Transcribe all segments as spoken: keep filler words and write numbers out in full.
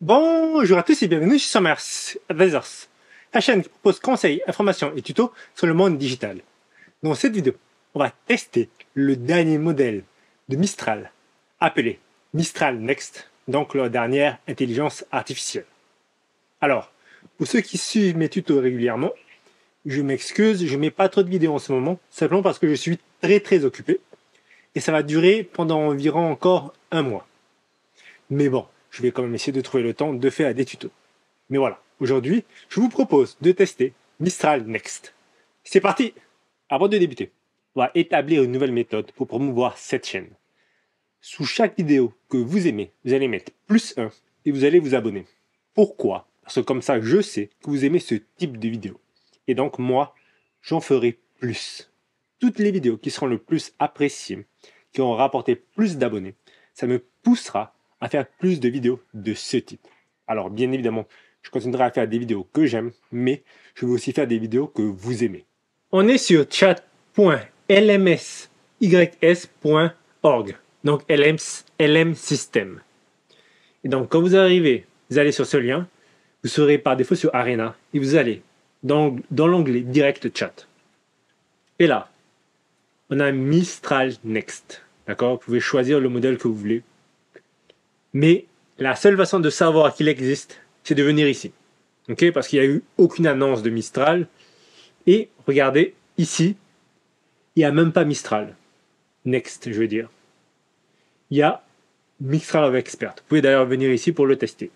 Bonjour à tous et bienvenue sur Summer's Advisors, la chaîne qui propose conseils, informations et tutos sur le monde digital. Dans cette vidéo, on va tester le dernier modèle de Mistral, appelé Mistral Next, donc leur dernière intelligence artificielle. Alors, pour ceux qui suivent mes tutos régulièrement, je m'excuse, je ne mets pas trop de vidéos en ce moment, simplement parce que je suis très très occupé, et ça va durer pendant environ encore un mois. Mais bon, je vais quand même essayer de trouver le temps de faire des tutos. Mais voilà, aujourd'hui, je vous propose de tester Mistral Next. C'est parti! Avant de débuter, on va établir une nouvelle méthode pour promouvoir cette chaîne. Sous chaque vidéo que vous aimez, vous allez mettre plus un et vous allez vous abonner. Pourquoi? Parce que comme ça, je sais que vous aimez ce type de vidéo. Et donc moi, j'en ferai plus. Toutes les vidéos qui seront le plus appréciées, qui auront rapporté plus d'abonnés, ça me poussera à faire plus de vidéos de ce type. Alors bien évidemment, je continuerai à faire des vidéos que j'aime, mais je vais aussi faire des vidéos que vous aimez. On est sur chat point l m s y s point org, donc L M System. Et donc quand vous arrivez, vous allez sur ce lien, vous serez par défaut sur Arena, et vous allez dans, dans l'onglet Direct Chat. Et là, on a Mistral Next. D'accord? Vous pouvez choisir le modèle que vous voulez. Mais la seule façon de savoir qu'il existe, c'est de venir ici. Okay? Parce qu'il n'y a eu aucune annonce de Mistral. Et regardez, ici, il n'y a même pas Mistral. Next, je veux dire. Il y a Mistral of Expert. Vous pouvez d'ailleurs venir ici pour le tester.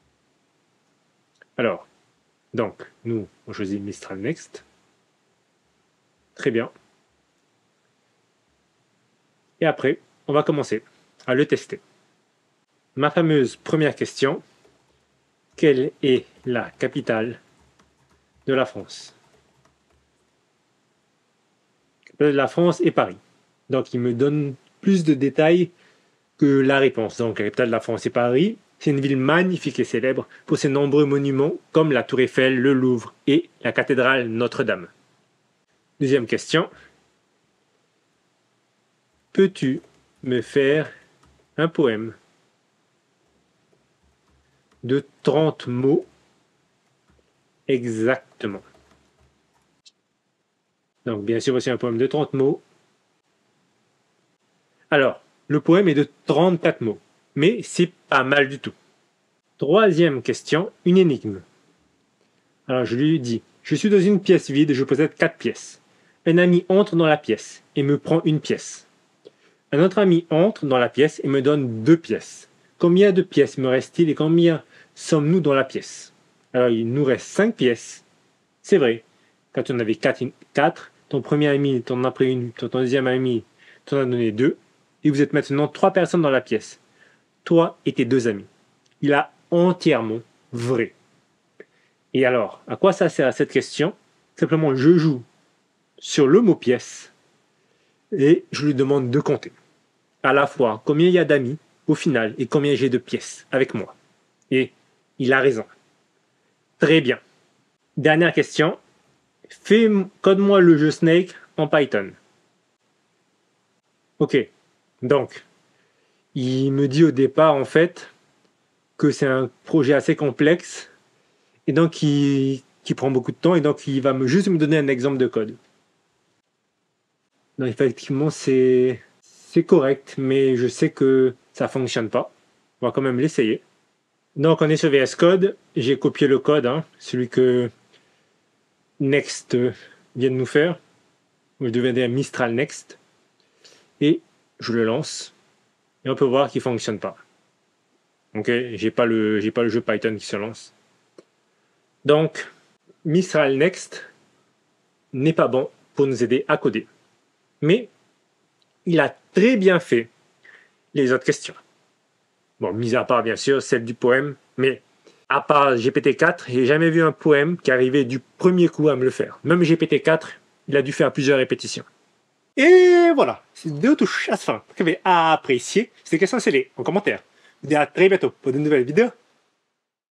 Alors, donc, nous, on choisit Mistral Next. Très bien. Et après, on va commencer à le tester. Ma fameuse première question, quelle est la capitale de la France? La capitale de la France est Paris. Donc il me donne plus de détails que la réponse. Donc la capitale de la France est Paris. C'est une ville magnifique et célèbre pour ses nombreux monuments comme la Tour Eiffel, le Louvre et la cathédrale Notre-Dame. Deuxième question. Peux-tu me faire un poème de trente mots exactement? Donc, bien sûr, voici un poème de trente mots. Alors, le poème est de trente-quatre mots, mais c'est pas mal du tout. Troisième question, une énigme. Alors, je lui dis, je suis dans une pièce vide, je possède quatre pièces. Un ami entre dans la pièce et me prend une pièce. Un autre ami entre dans la pièce et me donne deux pièces. Combien de pièces me reste-t-il et combien sommes-nous dans la pièce? Alors, il nous reste cinq pièces. C'est vrai. Quand tu en avais quatre, ton premier ami t'en a pris une, ton deuxième ami t'en a donné deux, et vous êtes maintenant trois personnes dans la pièce. Toi et tes deux amis. Il a entièrement vrai. Et alors, à quoi ça sert cette question? Simplement, je joue sur le mot pièce et je lui demande de compter. À la fois, combien il y a d'amis au final et combien j'ai de pièces avec moi. Et il a raison. Très bien. Dernière question. Fais, code-moi le jeu Snake en Python. Ok. Donc, il me dit au départ, en fait, que c'est un projet assez complexe et donc qui, qui prend beaucoup de temps et donc il va me, juste me donner un exemple de code. Donc, effectivement, c'est, c'est correct, mais je sais que ça ne fonctionne pas. On va quand même l'essayer. Donc, on est sur V S Code. J'ai copié le code, hein, celui que Next vient de nous faire. Je devais dire Mistral Next. Et je le lance. Et on peut voir qu'il ne fonctionne pas. Ok, j'ai pas le, j'ai pas le jeu Python qui se lance. Donc, Mistral Next n'est pas bon pour nous aider à coder. Mais il a très bien fait les autres questions. Bon, mis à part, bien sûr, celle du poème, mais à part G P T quatre, j'ai jamais vu un poème qui arrivait du premier coup à me le faire. Même G P T quatre, il a dû faire plusieurs répétitions. Et voilà, cette vidéo touche à sa fin. Vous avez apprécié. Si c'est question, c'est les en commentaire. Je vous dis à très bientôt pour de nouvelles vidéos.